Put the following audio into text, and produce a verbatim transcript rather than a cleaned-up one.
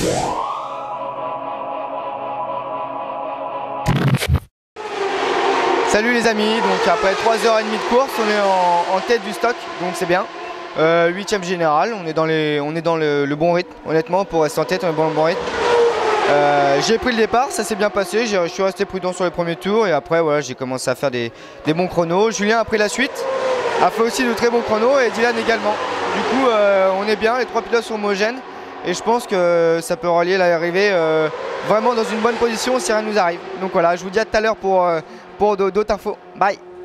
Salut les amis, donc après trois heures trente de course, on est en, en tête du stock, donc c'est bien. Euh, huitième général, on est dans, les, on est dans le, le bon rythme, honnêtement, pour rester en tête, on est dans le bon rythme. Euh, j'ai pris le départ, ça s'est bien passé, je suis resté prudent sur les premiers tours et après voilà, j'ai commencé à faire des, des bons chronos. Julien a pris la suite, a fait aussi de très bons chronos et Dylan également. Du coup, euh, on est bien, les trois pilotes sont homogènes et je pense que ça peut rallier l'arrivée euh, vraiment dans une bonne position si rien ne nous arrive. Donc voilà, je vous dis à tout à l'heure pour... Euh, pour d'autres infos. Bye.